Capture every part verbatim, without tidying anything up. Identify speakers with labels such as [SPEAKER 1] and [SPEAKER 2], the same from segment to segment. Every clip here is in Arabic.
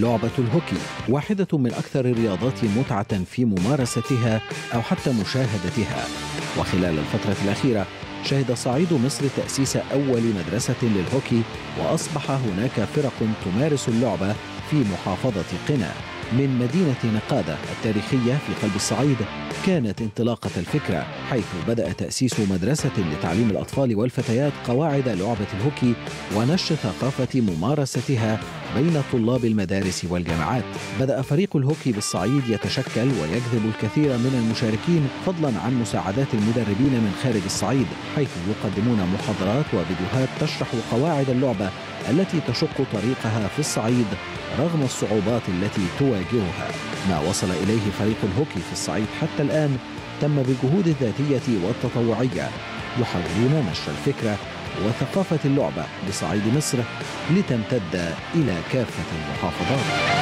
[SPEAKER 1] لعبة الهوكي واحدة من أكثر الرياضات متعة في ممارستها أو حتى مشاهدتها. وخلال الفترة الأخيرة شهد صعيد مصر تأسيس أول مدرسة للهوكي، وأصبح هناك فرق تمارس اللعبة في محافظة قنا. من مدينة نقادة التاريخية في قلب الصعيد كانت انطلاقة الفكرة، حيث بدأ تأسيس مدرسة لتعليم الأطفال والفتيات قواعد لعبة الهوكي ونشر ثقافة ممارستها بين طلاب المدارس والجامعات. بدأ فريق الهوكي بالصعيد يتشكل ويجذب الكثير من المشاركين، فضلا عن مساعدات المدربين من خارج الصعيد، حيث يقدمون محاضرات وفيديوهات تشرح قواعد اللعبة التي تشق طريقها في الصعيد رغم الصعوبات التي تواجهها. ما وصل إليه فريق الهوكي في الصعيد حتى الآن تم بالجهود الذاتية والتطوعية، يحاولون نشر الفكرة وثقافة اللعبة بصعيد مصر لتمتد إلى كافة المحافظات.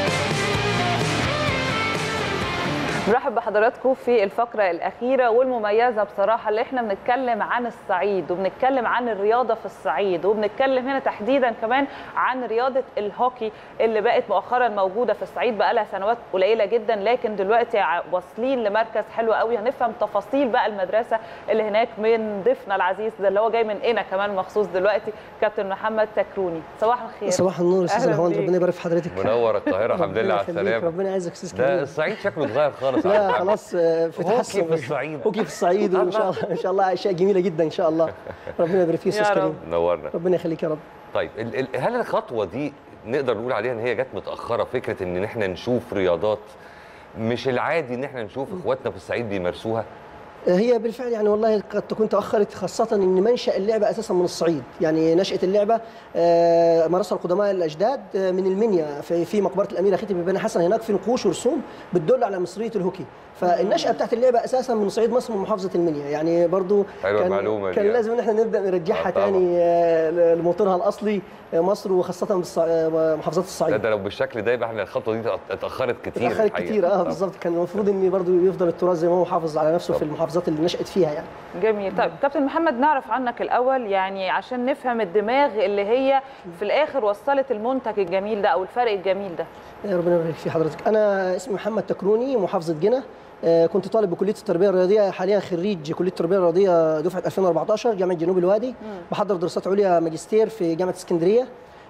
[SPEAKER 2] نرحب بحضراتكم في الفقرة الأخيرة والمميزة بصراحة، اللي احنا بنتكلم عن الصعيد وبنتكلم عن الرياضة في الصعيد، وبنتكلم هنا تحديدا كمان عن رياضة الهوكي اللي بقت مؤخرا موجودة في الصعيد بقى لها سنوات قليلة جدا، لكن دلوقتي واصلين لمركز حلو قوي. هنفهم تفاصيل بقى المدرسة اللي هناك من ضيفنا العزيز ده اللي هو جاي من قنا كمان مخصوص دلوقتي، كابتن محمد تكروني. صباح الخير.
[SPEAKER 3] صباح النور استاذ الهوان، ربنا يبارك في حضرتك.
[SPEAKER 4] منور القاهرة، الحمد لله على السلامة.
[SPEAKER 3] ربنا يعزك استاذ كريم.
[SPEAKER 4] ده الصعيد شكله اتغير خالص.
[SPEAKER 3] لا خلاص في تحسن.
[SPEAKER 4] هوكي في الصعيد،
[SPEAKER 3] هوكي في الصعيد، وان شاء الله ان شاء الله اشياء جميله جدا ان شاء الله. ربنا يبارك فيك استاذ كريم.
[SPEAKER 4] نورنا.
[SPEAKER 3] ربنا يخليك يا رب.
[SPEAKER 4] طيب هل الخطوه دي نقدر نقول عليها ان هي جت متاخره؟ فكره ان احنا نشوف رياضات مش العادي ان احنا نشوف اخواتنا في الصعيد بيمارسوها؟
[SPEAKER 3] هي بالفعل يعني والله قد تكون تاخرت، خاصه ان منشا اللعبه اساسا من الصعيد. يعني نشاه اللعبه مارسها القدماء الاجداد من المنيا، في مقبره الاميره ختي بن حسن، هناك في نقوش ورسوم بتدل على مصريه الهوكي. فالنشاه بتاعت اللعبه اساسا من صعيد مصر، من محافظه المنيا. يعني برضو
[SPEAKER 4] كان,
[SPEAKER 3] كان يعني. لازم ان احنا نبدا نرجعها ثاني لموطنها الاصلي مصر، وخاصه محافظات الصعيد.
[SPEAKER 4] ده, ده لو بالشكل ده يبقى احنا الخطوه دي اتاخرت كتير.
[SPEAKER 3] اتاخرت كتير اه بالظبط. كان المفروض ان برضو يفضل التراث زي ما هو محافظ على نفسه في المحافظات اللي نشأت فيها يعني.
[SPEAKER 2] جميل. طيب كابتن محمد، نعرف عنك الاول يعني عشان نفهم الدماغ اللي هي في الاخر وصلت المنتج الجميل ده او الفرق الجميل ده.
[SPEAKER 3] ربنا يبارك في حضرتك. انا اسمي محمد تكروني، محافظه قنا. كنت طالب بكليه التربيه الرياضيه، حاليا خريج كليه التربيه الرياضيه دفعه ألفين وأربعطاشر جامعه جنوب الوادي. بحضر دراسات عليا ماجستير في جامعه اسكندريه.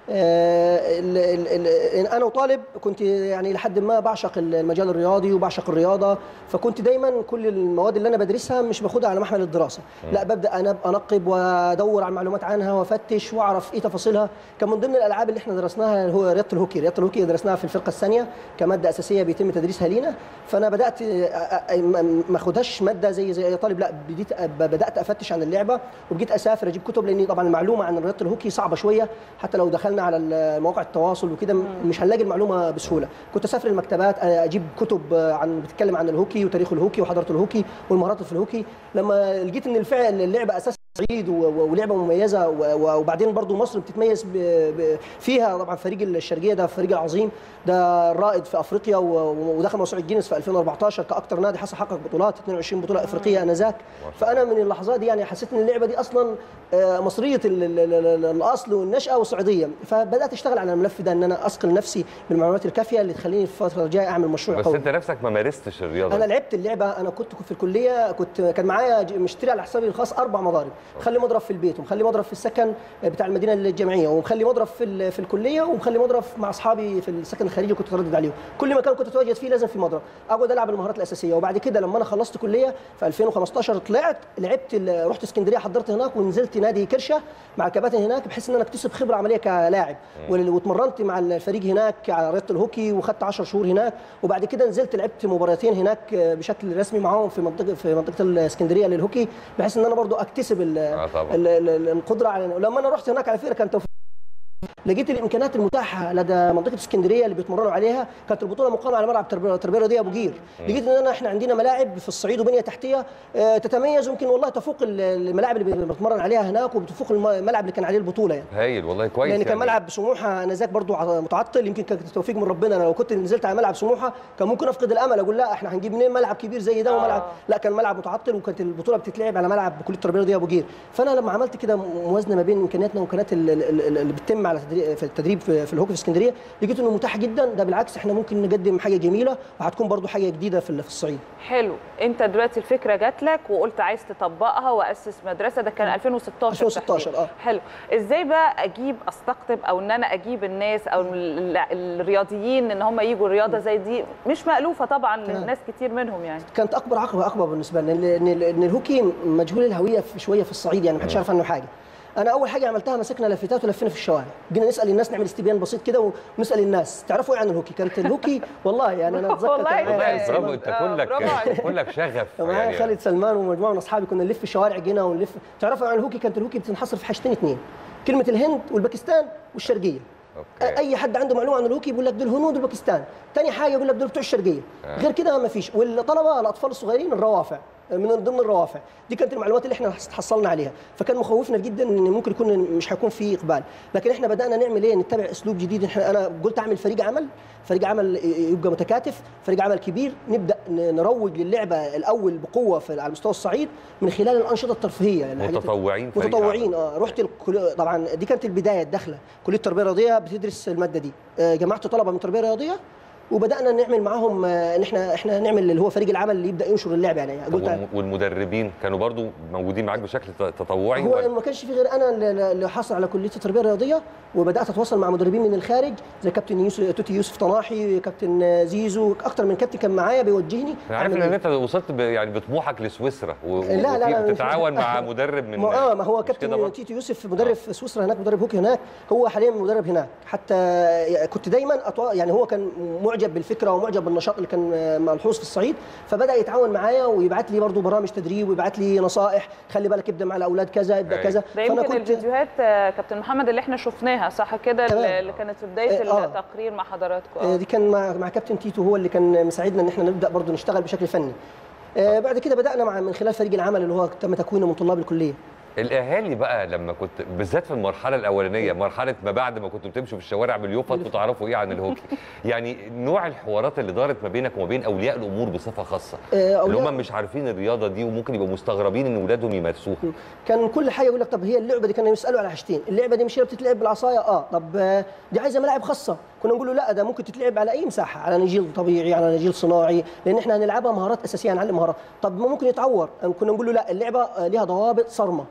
[SPEAKER 3] ال ال ال انا وطالب كنت يعني لحد ما بعشق المجال الرياضي وبعشق الرياضه، فكنت دايما كل المواد اللي انا بدرسها مش باخدها على محمل الدراسه، لا ببدا انا انقب وادور على معلومات عنها وافتش واعرف ايه تفاصيلها. كان من ضمن الالعاب اللي احنا درسناها هو رياضه الهوكي. رياضه الهوكي درسناها في الفرقه الثانيه كماده اساسيه بيتم تدريسها لينا، فانا بدات ما اخدهاش ماده زي زي اي طالب، لا بديت بدات افتش عن اللعبه وبقيت اسافر اجيب كتب، لان طبعا المعلومه عن رياضه الهوكي صعبه شويه، حتى لو دخلنا على مواقع التواصل وكده مش هنلاقي المعلومه بسهوله. كنت اسافر المكتبات اجيب كتب عن بتتكلم عن الهوكي وتاريخ الهوكي وحضاره الهوكي والمهارات في الهوكي. لما لقيت ان الفعل اللعبه اساسا صعيد ولعبه مميزه، وبعدين برضو مصر بتتميز فيها. طبعا فريق الشرقيه ده فريق عظيم، ده الرائد في افريقيا ودخل موسوعه جينيس في ألفين وأربعطاشر كاكثر نادي حصل حقق بطولات اثنين وعشرين بطوله افريقيه انذاك. فانا من اللحظات دي يعني حسيت ان اللعبه دي اصلا مصريه الاصل والنشاه والصعيديه، فبدات اشتغل على الملف ده ان انا اثقل نفسي بالمعلومات الكافيه اللي تخليني في الفتره الجايه اعمل مشروع
[SPEAKER 4] بس قوي. انت نفسك ما مارستش الرياضه؟
[SPEAKER 3] انا لعبت اللعبه. انا كنت في الكليه كنت كان معايا مشتري على حسابي الخاص اربع مضارب، مخلي مضرب في البيت ومخلي مضرب في السكن بتاع المدينه الجامعيه ومخلي مضرب في في الكليه ومخلي مضرب مع اصحابي في السكن الخارجي كنت اتردد عليهم. كل مكان كنت اتواجد فيه لازم في مضرب اقعد العب المهارات الاساسيه. وبعد كده لما انا خلصت كليه في ألفين وخمسطاشر طلعت لعبت، رحت اسكندريه حضرت هناك ونزلت نادي كرشه مع الكباتن هناك بحيث ان انا اكتسب خبره عمليه كلاعب، واتمرنت مع الفريق هناك على رياضه الهوكي وخدت عشر شهور هناك. وبعد كده نزلت لعبت مباراتين هناك بشكل رسمي معاهم في منطقه في منطقه الاسكندريه للهوكي، بحيث ان انا برضو اكتسب القدره على. لما انا رحت هناك على فكره كان توفيق، لقيت الامكانيات المتاحه لدى منطقه اسكندريه اللي بيتمرنوا عليها. كانت البطوله مقامه على ملعب التربيه الرياضيه ابو قير. لقيت ان انا احنا عندنا ملاعب في الصعيد وبنيه تحتيه تتميز، يمكن والله تفوق الملاعب اللي بنتمرن عليها هناك وبتفوق الملعب اللي كان عليه البطوله يعني.
[SPEAKER 4] هايل والله كويس.
[SPEAKER 3] لان يعني كان ملعب سموحه نزاك برضو متعطل، يمكن كان توفيق من ربنا. انا لو كنت نزلت على ملعب سموحه كان ممكن افقد الامل، اقول لا احنا هنجيب منين ملعب كبير زي ده وملعب لا، كان ملعب متعطل وكانت البطوله بتتلعب على ملعب كليه التربيه الرياضيه ابو قير. فانا لما عملت كده موازنه ما بين امكانياتنا وامكانيات اللي بتتم على في التدريب في الهوكي في اسكندريه، لقيت انه متاح جدا. ده بالعكس احنا ممكن نقدم حاجه جميله وهتكون برضو حاجه جديده في الصعيد.
[SPEAKER 2] حلو. انت دلوقتي الفكره جات لك وقلت عايز تطبقها واسس مدرسه، ده كان ألفين وستاشر
[SPEAKER 3] ألفين وستاشر اه.
[SPEAKER 2] حلو. ازاي بقى اجيب استقطب او ان انا اجيب الناس او الرياضيين ان هم يجوا الرياضه زي دي مش مألوفه طبعا لناس كتير منهم يعني؟
[SPEAKER 3] كانت اكبر عقبه عقبه بالنسبه لنا ان الهوكي مجهول الهويه شويه في الصعيد، يعني ما حدش عارف عنه حاجه. انا اول حاجه عملتها مسكنا لافتات ولفينا في الشوارع، جينا نسال الناس، نعمل استبيان بسيط كده ونسال الناس تعرفوا ايه عن الهوكي. كانت الهوكي والله يعني انا اتذكر
[SPEAKER 2] والله
[SPEAKER 4] برافو، انت كلك كلك شغف.
[SPEAKER 3] معايا يعني خالد سلمان ومجموعه من اصحابي كنا نلف في الشوارع، جينا ونلف. تعرفوا عن الهوكي؟ كانت الهوكي بتنحصر في حاجتين اثنين، كلمه الهند والباكستان والشرقيه. أوكي. اي حد عنده معلومه عن الهوكي بيقول لك دول الهنود والباكستان، ثاني حاجه يقول لك دول بتوع الشرقيه. آه. غير كده ما فيش. والطلبه الاطفال الصغيرين الروافع من ضمن الروافع دي كانت المعلومات اللي احنا حصلنا عليها، فكان مخوفنا جدا ان ممكن يكون مش هيكون في اقبال. لكن احنا بدانا نعمل ايه؟ نتبع اسلوب جديد. احنا انا قلت اعمل فريق عمل، فريق عمل يبقى متكاتف، فريق عمل كبير، نبدا نروج للعبه الاول بقوه في على مستوى الصعيد من خلال الانشطه الترفيهيه.
[SPEAKER 4] متطوعين
[SPEAKER 3] متطوعين اه. رحت الكل... طبعا دي كانت البدايه الدخله، كليه التربيه الرياضيه بتدرس الماده دي. جمعت طلبه من التربيه الرياضيه وبدانا نعمل معاهم ان احنا احنا نعمل اللي هو فريق العمل اللي يبدا ينشر اللعب يعني.
[SPEAKER 4] قلت والمدربين كانوا برضو موجودين معاك بشكل تطوعي؟
[SPEAKER 3] هو ما كانش في غير انا اللي حاصل على كليه التربيه الرياضيه، وبدات اتواصل مع مدربين من الخارج زي كابتن يوسف توتي يوسف طناحي، كابتن زيزو، اكتر من كابتن كان معايا بيوجهني.
[SPEAKER 4] انا عارف ان انت وصلت يعني بطموحك لسويسرا و...
[SPEAKER 3] لا لا لا
[SPEAKER 4] وتتعاون مع مدرب من
[SPEAKER 3] اه ما هو كابتن تيتو يوسف مدرب في سويسرا هناك، مدرب هوكي هناك، هو حاليا مدرب هناك. حتى كنت دايما أطو... يعني هو كان معجب بالفكره ومعجب بالنشاط اللي كان ملحوظ في الصعيد، فبدا يتعاون معايا ويبعت لي برضه برامج تدريب ويبعت لي نصائح، خلي بالك ابدا مع الاولاد كذا، ابدا كذا.
[SPEAKER 2] ده يمكن كنت الفيديوهات كابتن محمد اللي احنا شفناها صح كده اللي كانت في بدايه آه. التقرير مع حضراتكم.
[SPEAKER 3] آه. دي كان مع مع كابتن تيتو، هو اللي كان مساعدنا ان احنا نبدا برضه نشتغل بشكل فني. آه. بعد كده بدانا مع من خلال فريق العمل اللي هو تم تكوينه من طلاب الكليه.
[SPEAKER 4] الاهالي بقى لما كنت بالذات في المرحله الاولانيه، مرحله ما بعد ما كنتوا بتمشوا في الشوارع باليوفط وتعرفوا ايه عن الهوكي، يعني نوع الحوارات اللي دارت ما بينك وما بين اولياء الامور بصفه خاصه اللي هم مش عارفين الرياضه دي وممكن يبقوا مستغربين ان اولادهم يمارسوها.
[SPEAKER 3] كان كل حاجه يقول لك طب هي اللعبه دي، كانوا يسالوا على حاجتين، اللعبه دي مش هي بتتلعب بالعصايه؟ اه. طب دي عايزه ملاعب خاصه؟ كنا نقول له لا، ده ممكن تتلعب على اي مساحه، على نجيل طبيعي، على نجيل صناعي، لان احنا هنلعبها مهارات اساسيه، هنعلم مهارات. طب ما ممكن يتعور؟ كنا نقول له لا، اللعبه ليها ضوابط صارمه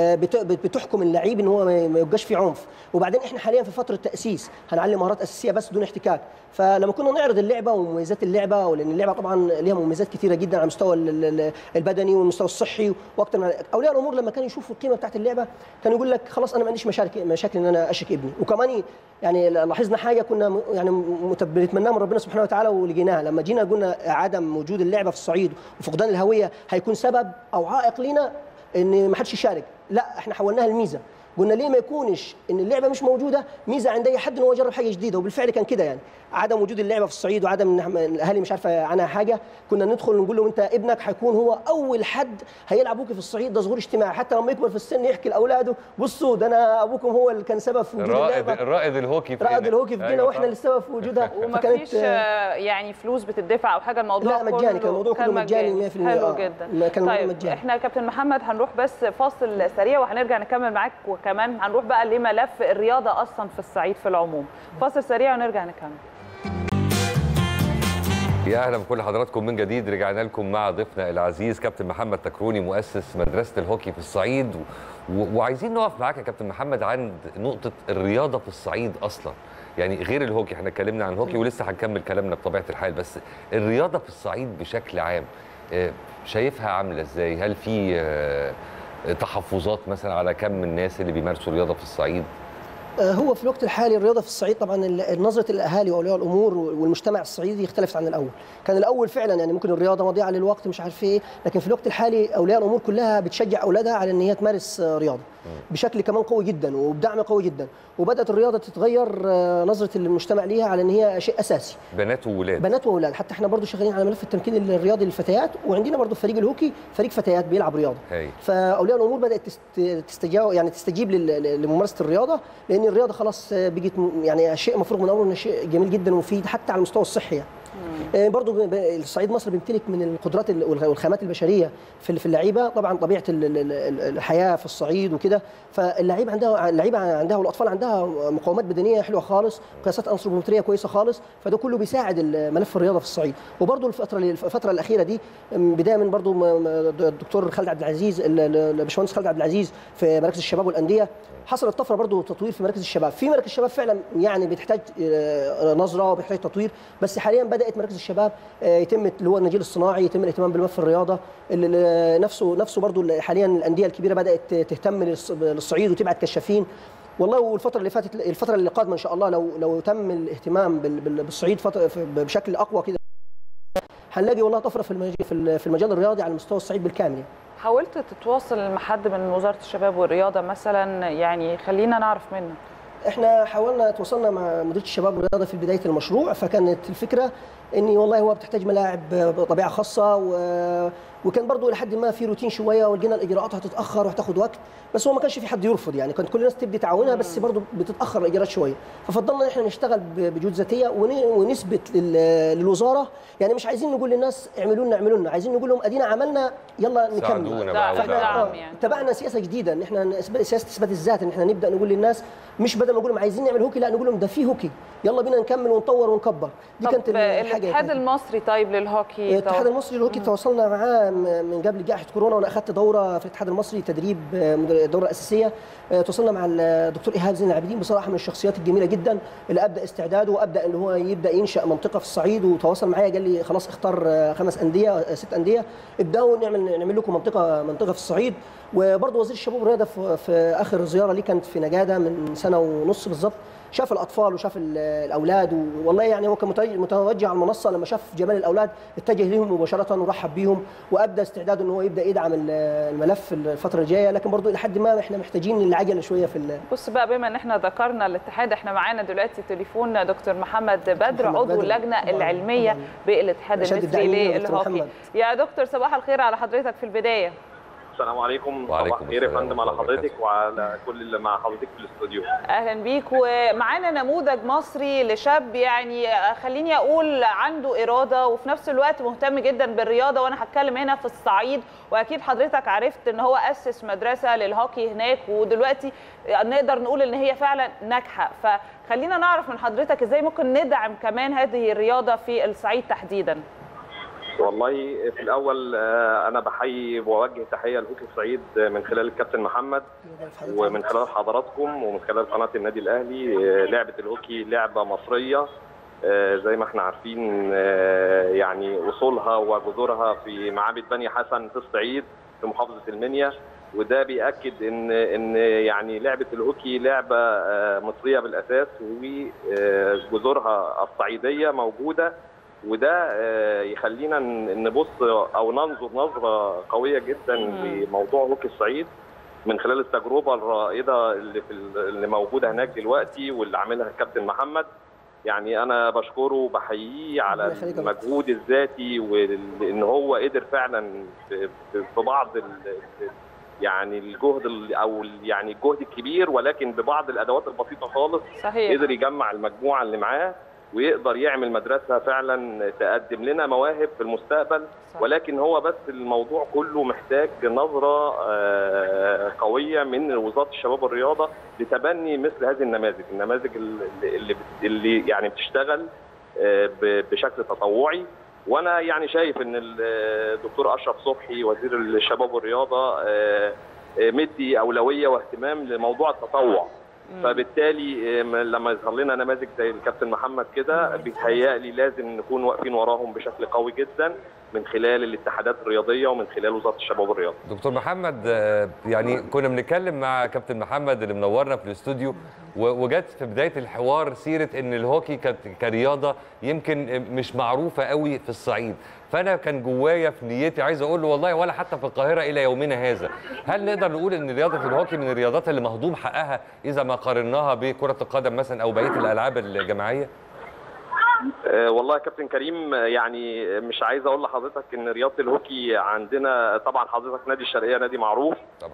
[SPEAKER 3] بتحكم اللعيب ان هو ما يبقاش في عنف. وبعدين احنا حاليا في فتره تاسيس، هنعلم مهارات اساسيه بس بدون احتكاك. فلما كنا نعرض اللعبه ومميزات اللعبه، ولان اللعبه طبعا ليها مميزات كثيره جدا على المستوى البدني والمستوى الصحي واكثر من اولياء الامور، لما كانوا يشوفوا القيمه بتاعت اللعبه كانوا يقول لك خلاص انا ما عنديش مشاكل مشاكل ان انا اشك ابني. وكمان يعني لاحظنا حاجه كنا يعني بنتمناها من ربنا سبحانه وتعالى ولقيناها، لما جينا قلنا عدم وجود اللعبه في الصعيد وفقدان الهويه هيكون سبب او عائق لنا ان ما حدش يشارك. لا، احنا حولناها لميزه. قلنا ليه ما يكونش ان اللعبه مش موجوده ميزه عند اي حد ان هو يجرب حاجه جديده. وبالفعل كان كده، يعني عدم وجود اللعبه في الصعيد وعدم ان الاهالي مش عارفه عنها حاجه، كنا ندخل نقول له انت ابنك هيكون هو اول حد هيلعب هوكي في الصعيد. ده ظهور اجتماعي، حتى لما يكبر في السن يحكي لاولاده بصوا ده انا ابوكم هو اللي كان سبب في وجود اللعبه،
[SPEAKER 4] رائد الهوكي في
[SPEAKER 3] رائد الهوكي في جينا واحنا اللي السبب في وجودها.
[SPEAKER 2] ومفيش يعني فلوس بتدفع او حاجه، الموضوع
[SPEAKER 3] لا مجاني، كان الموضوع كله مجاني مية في المية.
[SPEAKER 2] حلو جدا.
[SPEAKER 3] كان
[SPEAKER 2] طيب
[SPEAKER 3] مجاني.
[SPEAKER 2] احنا يا كابتن محمد هنروح بس فاصل سريع وهنرجع نكمل معاك، وكمان هنروح بقى لملف الرياضه اصلا في الصعيد في العموم. فاصل سريع ونرجع نكمل.
[SPEAKER 4] يا اهلا بكل حضراتكم من جديد. رجعنا لكم مع ضيفنا العزيز كابتن محمد تكروني مؤسس مدرسه الهوكي في الصعيد، و... وعايزين نقف معاك يا كابتن محمد عند نقطه الرياضه في الصعيد اصلا، يعني غير الهوكي، احنا اتكلمنا عن الهوكي ولسه هنكمل كلامنا بطبيعه الحال، بس الرياضه في الصعيد بشكل عام شايفها عامله ازاي؟ هل في تحفظات مثلا على كم من الناس اللي بيمارسوا الرياضه في الصعيد؟
[SPEAKER 3] هو في الوقت الحالي الرياضه في الصعيد طبعا نظره الاهالي واولياء الامور والمجتمع الصعيدي اختلفت عن الاول. كان الاول فعلا يعني ممكن الرياضه مضيعه للوقت مش عارف ايه، لكن في الوقت الحالي اولياء الامور كلها بتشجع اولادها على ان هي تمارس رياضه بشكل كمان قوي جدا وبدعم قوي جدا، وبدات الرياضه تتغير نظره المجتمع ليها على ان هي شيء اساسي.
[SPEAKER 4] بنات واولاد
[SPEAKER 3] بنات واولاد، حتى احنا برضو شغالين على ملف التمكين الرياضي للفتيات، وعندنا برضو فريق الهوكي فريق فتيات بيلعب رياضه. هي. فاولياء الامور بدات تستجيب يعني تستجيب لممارسه الرياضه، لان الرياضه خلاص بقت يعني شيء مفروغ من امره، انه شيء جميل جدا ومفيد حتى على المستوى الصحي يعني. برضو الصعيد مصر بيمتلك من القدرات والخامات البشريه في اللعيبه، طبعا طبيعه الحياه في الصعيد وكده، فاللعيبه عندها اللعيبه عندها والاطفال عندها مقاومات بدنيه حلوه خالص، قياسات انثروبومتريه كويسه خالص، فده كله بيساعد ملف الرياضه في الصعيد. وبرضو الفتره الفتره الاخيره دي بدايه من برضو الدكتور خالد عبد العزيز الباشمهندس خالد عبد العزيز في مراكز الشباب والانديه، حصلت طفره برضو تطوير في مراكز الشباب. في مراكز الشباب فعلا يعني بتحتاج نظره وبتحتاج تطوير، بس حاليا بدات مراكز الشباب يتم اللي هو النجيل الصناعي، يتم الاهتمام بملف الرياضه نفسه نفسه برضو. حاليا الانديه الكبيره بدات تهتم للصعيد وتبعت كشافين. والله والفتره اللي فاتت الفتره اللي قادمه ان شاء الله لو لو تم الاهتمام بالصعيد بشكل اقوى كده هنلاقي والله طفره في في المجال الرياضي على مستوى الصعيد بالكامل.
[SPEAKER 2] حاولت تتواصل مع حد من وزاره الشباب والرياضه مثلا؟ يعني خلينا نعرف منه.
[SPEAKER 3] احنا حاولنا تواصلنا مع مديريه الشباب والرياضه في بدايه المشروع، فكانت الفكره اني والله هو بتحتاج ملاعب بطبيعه خاصه و... وكان برضه لحد ما في روتين شويه، ولقينا الاجراءات هتتاخر وهتاخد وقت، بس هو ما كانش في حد يرفض يعني، كانت كل الناس تبدي تعاونها، بس برضه بتتاخر الاجراءات شويه، ففضلنا ان احنا نشتغل بجهود ذاتيه ونثبت للوزاره، يعني مش عايزين نقول للناس اعملوا لنا اعملوا لنا، عايزين نقول لهم ادينا عملنا يلا نكمل.
[SPEAKER 2] فاحنا
[SPEAKER 3] اتبعنا سياسه جديده ان احنا سياسه اثبات الذات، ان احنا نبدا نقول للناس مش بدل ما نقول لهم عايزين نعمل هوكي، لا نقول لهم ده في هوكي يلا بينا نكمل ونطور ونكبر.
[SPEAKER 2] دي كانت الحاجه. الاتحاد المصري طيب للهوكي،
[SPEAKER 3] الاتحاد المصري للهوكي تواصلنا معاه من قبل جائحه كورونا، وانا اخذت دوره في الاتحاد المصري تدريب الدوره الاساسيه، تواصلنا مع الدكتور ايهاب زين العابدين، بصراحه من الشخصيات الجميله جدا اللي ابدا استعداده وابدا ان هو يبدا ينشا منطقه في الصعيد، وتواصل معايا قال لي خلاص اختار خمس انديه ست انديه ابداوا نعمل نعمل لكم منطقه منطقه في الصعيد. وبرضه وزير الشباب والرياضه في, في اخر زياره لي كانت في نجاده من سنه ونص بالظبط، شاف الاطفال وشاف الاولاد، والله يعني هو كان متوجه على المنصه لما شاف جمال الاولاد اتجه لهم مباشره ورحب بيهم، وابدا استعداده ان هو يبدا يدعم الملف الفتره الجايه، لكن برضه الى حد ما احنا محتاجين العجله شويه في.
[SPEAKER 2] بص بقى، بما ان احنا ذكرنا الاتحاد، احنا معانا دلوقتي تليفون دكتور محمد بدر عضو اللجنه العلميه بالاتحاد المصري للهوكي. يا دكتور صباح الخير على حضرتك في البدايه.
[SPEAKER 5] السلام عليكم. صباح الخير يا فندم على حضرتك وعلى كل اللي مع حضرتك في الاستوديو.
[SPEAKER 2] اهلا بيك. ومعانا نموذج مصري لشاب يعني خليني اقول عنده اراده وفي نفس الوقت مهتم جدا بالرياضه، وانا هتكلم هنا في الصعيد، واكيد حضرتك عرفت ان هو اسس مدرسه للهوكي هناك، ودلوقتي نقدر نقول ان هي فعلا ناجحه، فخلينا نعرف من حضرتك ازاي ممكن ندعم كمان هذه الرياضه في الصعيد تحديدا.
[SPEAKER 5] والله في الاول انا بحيي وبوجه تحيه لهوكي الصعيد من خلال الكابتن محمد ومن خلال حضراتكم ومن خلال قناه النادي الاهلي. لعبه الهوكي لعبه مصريه زي ما احنا عارفين، يعني وصولها وجذورها في معابد بني حسن في الصعيد في محافظه المنيا، وده بيأكد ان ان يعني لعبه الهوكي لعبه مصريه بالاساس وجذورها الصعيديه موجوده، وده يخلينا نبص او ننظر نظره قويه جدا لموضوع هوكي الصعيد من خلال التجربه الرائده اللي في اللي موجوده هناك دلوقتي واللي عاملها الكابتن محمد. يعني انا بشكره وبحييه على المجهود الذاتي وان هو قدر فعلا في بعض يعني الجهد او يعني الجهد الكبير، ولكن ببعض الادوات البسيطه خالص صحيح. قدر يجمع المجموعه اللي معاه ويقدر يعمل مدرسة فعلا تقدم لنا مواهب في المستقبل صح. ولكن هو بس الموضوع كله محتاج نظرة قوية من وزارة الشباب والرياضة لتبني مثل هذه النماذج النماذج اللي, اللي يعني بتشتغل بشكل تطوعي. وانا يعني شايف ان الدكتور اشرف صبحي وزير الشباب والرياضة مدي أولوية واهتمام لموضوع التطوع، فبالتالي لما يظهر لنا نماذج زي الكابتن محمد كده بيتهيألي لازم نكون واقفين وراهم بشكل قوي جدا من خلال الاتحادات الرياضيه ومن خلال وزاره الشباب والرياضه.
[SPEAKER 4] دكتور محمد، يعني كنا بنتكلم مع كابتن محمد اللي منورنا في الاستوديو، وجت في بدايه الحوار سيره ان الهوكي كرياضه يمكن مش معروفه قوي في الصعيد، فانا كان جوايا في نيتي عايز اقول له والله ولا حتى في القاهره الى يومنا هذا. هل نقدر نقول ان رياضه الهوكي من الرياضات اللي مهضوم حقها اذا ما قارناها بكره القدم مثلا او بقيه الالعاب الجماعيه؟
[SPEAKER 5] أه والله يا كابتن كريم، يعني مش عايز اقول لحضرتك ان رياضه الهوكي عندنا طبعا حضرتك نادي الشرقيه نادي معروف طبعا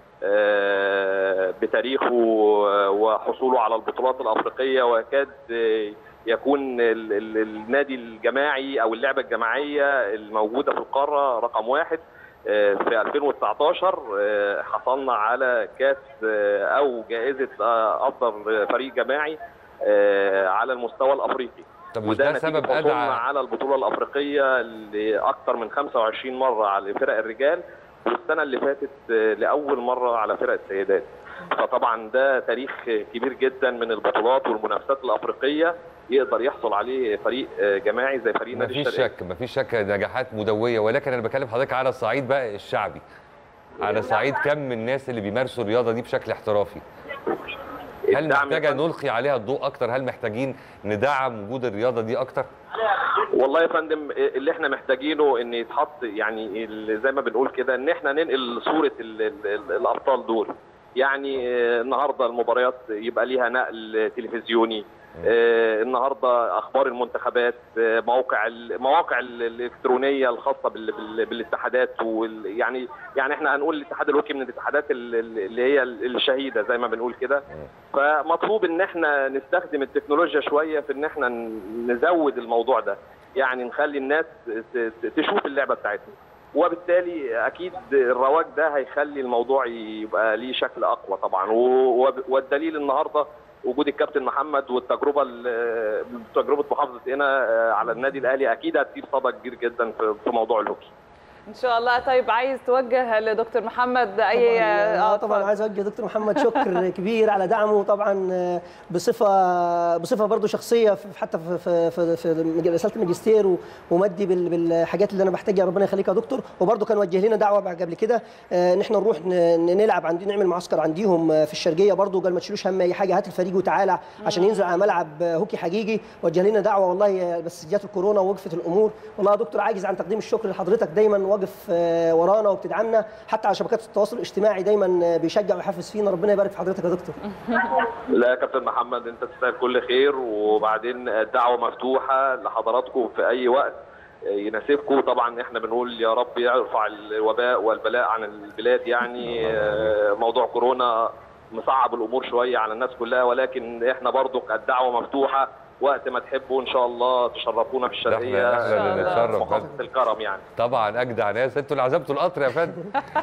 [SPEAKER 5] أه بتاريخه وحصوله على البطولات الافريقيه، ويكاد يكون ال ال النادي الجماعي او اللعبه الجماعيه الموجوده في القاره رقم واحد. في ألفين وتسعتاشر حصلنا على كاس او جائزه افضل فريق جماعي على المستوى الافريقي.
[SPEAKER 4] طب وده سبب ادعى
[SPEAKER 5] على البطوله الافريقيه لاكثر من خمسة وعشرين مره على فرق الرجال، والسنه اللي فاتت لاول مره على فرق السيدات. فطبعا ده تاريخ كبير جدا من البطولات والمنافسات الافريقيه يقدر يحصل عليه فريق جماعي زي فريق نادي الشرقية.
[SPEAKER 4] مفيش شك مفيش شك نجاحات مدويه، ولكن انا بكلم حضرتك على الصعيد بقى الشعبي، على صعيد كم من الناس اللي بيمارسوا الرياضه دي بشكل احترافي. هل محتاجه نلقي عليها الضوء اكتر؟ هل محتاجين ندعم وجود الرياضه دي اكتر؟
[SPEAKER 5] والله يا فندم اللي احنا محتاجينه ان يتحط يعني زي ما بنقول كده ان احنا ننقل صوره ال ال ال الابطال دول. يعني النهارده المباريات يبقى ليها نقل تلفزيوني، آه النهارده اخبار المنتخبات، آه مواقع المواقع الالكترونيه الخاصه بال بال بالاتحادات، يعني يعني احنا هنقول الاتحاد الهوكي من الاتحادات اللي هي الشهيده زي ما بنقول كده. فمطلوب ان احنا نستخدم التكنولوجيا شويه في ان احنا نزود الموضوع ده، يعني نخلي الناس تشوف اللعبه بتاعتنا، وبالتالي اكيد الرواج ده هيخلي الموضوع يبقى ليه شكل اقوى طبعا. والدليل النهارده وجود الكابتن محمد والتجربه تجربه محافظه قنا على النادي الاهلي اكيد هتسيب صدى كبير جدا في موضوع الهوكي
[SPEAKER 2] ان شاء الله. طيب عايز توجه لدكتور محمد اي؟
[SPEAKER 3] اه طبعا عايز اوجه دكتور محمد شكر كبير على دعمه طبعا بصفه بصفه برضه شخصيه حتى في في في رساله الماجستير ومدي بالحاجات اللي انا بحتاجها. ربنا يخليك يا دكتور. وبرضه كان وجه لنا دعوه قبل كده ان احنا نروح نلعب عندي نعمل معسكر عنديهم في الشرقيه برضه. قال ما تشيلوش هم اي حاجه، هات الفريق وتعالى عشان ينزل على ملعب هوكي حقيقي. وجه لنا دعوه والله، بس جات الكورونا ووقفت الامور. والله يا دكتور عاجز عن تقديم الشكر لحضرتك، دايما واقف ورانا وبتدعمنا، حتى على شبكات التواصل الاجتماعي دايما بيشجع ويحفز فينا. ربنا يبارك في حضرتك يا دكتور.
[SPEAKER 5] لا يا كابتن محمد انت تستاهل كل خير، وبعدين الدعوه مفتوحه لحضراتكم في اي وقت يناسبكم. طبعا احنا بنقول يا رب يرفع الوباء والبلاء عن البلاد. يعني موضوع كورونا مصعب الامور شويه على الناس كلها، ولكن احنا برضو الدعوه مفتوحه وقت ما تحبوا ان شاء الله تشرفونا في الشرقيه.
[SPEAKER 4] احنا اللي نتشرف
[SPEAKER 5] محافظه الكرم يعني.
[SPEAKER 4] طبعا اجدع ناس انتوا اللي عزمتوا القطر يا فندم.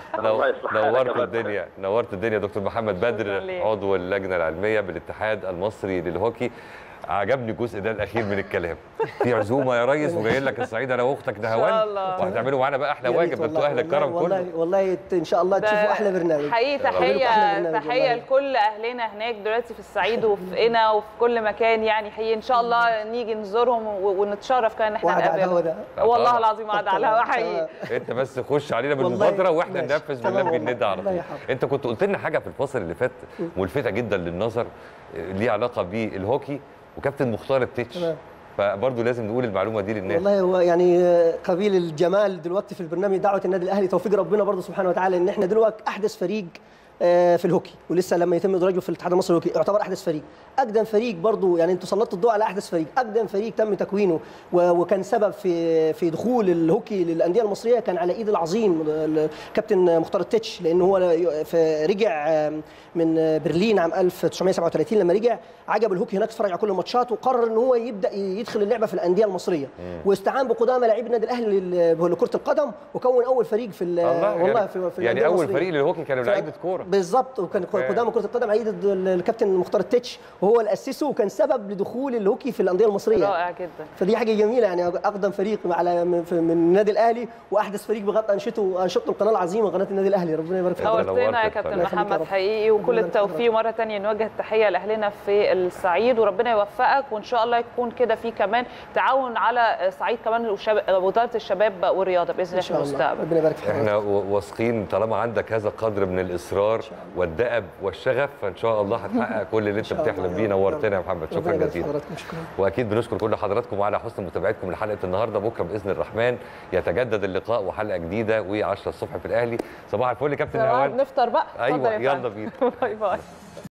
[SPEAKER 4] نورت الدنيا نورت الدنيا دكتور محمد بدر عضو اللجنه العلميه بالاتحاد المصري للهوكي. عجبني الجزء ده الاخير من الكلام. في عزومه يا ريس وجاي لك الصعيد انا واختك نهوان، وهتعملوا معانا بقى احلى واجب. ده انتوا اهل الكرم كله.
[SPEAKER 3] والله والله ان شاء الله تشوفوا احلى برنامج.
[SPEAKER 2] حقيقي تحيه تحيه لكل اهلنا هناك دلوقتي في الصعيد وفي قنا وفي كل مكان. يعني حقيقي ان شاء الله نيجي نزورهم ونتشرف كمان احنا نقابلهم. والله العظيم وعد على الهوا حقيقي.
[SPEAKER 4] انت بس خش علينا بالمبادره واحنا ننفذ ونلبي الندى على طول. انت كنت قلت لنا حاجه في الفصل اللي فات ملفته جدا للنظر، ليها علاقه بالهوكي وكابتن مختار التتش، فبرضه لازم نقول المعلومه دي للناس.
[SPEAKER 3] والله هو يعني قبيل الجمال دلوقتي في البرنامج دعوه النادي الاهلي، توفيق ربنا برضه سبحانه وتعالى ان احنا دلوقتي احدث فريق في الهوكي، ولسه لما يتم ادراجه في الاتحاد المصري للهوكي يعتبر احدث فريق. اقدم فريق برضه، يعني انتوا سلطتوا الضوء على احدث فريق. اقدم فريق تم تكوينه وكان سبب في في دخول الهوكي للانديه المصريه كان على ايد العظيم الكابتن مختار التتش، لان هو رجع من برلين عام ألف وتسعمائة وسبعة وثلاثين. لما رجع عجب الهوكي هناك، اتفرج على كل الماتشات وقرر ان هو يبدا يدخل اللعبه في الانديه المصريه، واستعان بقدامى لاعبي النادي الاهلي لكره القدم، وكون اول فريق في والله
[SPEAKER 4] يعني
[SPEAKER 3] في, في
[SPEAKER 4] يعني اول فريق للهوكي كانوا لعيبه كوره
[SPEAKER 3] بالظبط، وكان قدامى كره القدم على ايد الكابتن مختار التتش، وهو اللي اسسه وكان سبب لدخول الهوكي في الانديه المصريه.
[SPEAKER 2] رائع جدا.
[SPEAKER 3] فدي حاجه جميله، يعني اقدم فريق على من النادي الاهلي واحدث فريق بغطى انشطه انشطه القناه العظيمه قناه النادي الاهلي. ربنا يبارك فيك.
[SPEAKER 2] نورتنا يا كابتن محمد حقيقي، وكل التوفيق مره ثانيه. نوجه التحيه لاهلنا في الصعيد وربنا يوفقك، وان شاء الله يكون كده في كمان تعاون على صعيد كمان وزاره الشباب والرياضه باذن الله في المستقبل.
[SPEAKER 3] ربنا يبارك فيك.
[SPEAKER 4] احنا واثقين طالما عندك هذا القدر من الاصرار والدأب والشغف فان شاء الله هتحقق كل اللي انت بتحلم بيه. نورتنا يا محمد، شكرا جزيلا. واكيد بنشكر كل حضراتكم على حسن متابعتكم لحلقه النهارده. بكره باذن الرحمن يتجدد اللقاء وحلقه جديده وعشرة الصبح في الاهلي. صباح الفل يا كابتن نهوان.
[SPEAKER 2] نفطر بقى.
[SPEAKER 4] ايوه يلا بينا.
[SPEAKER 2] باي باي.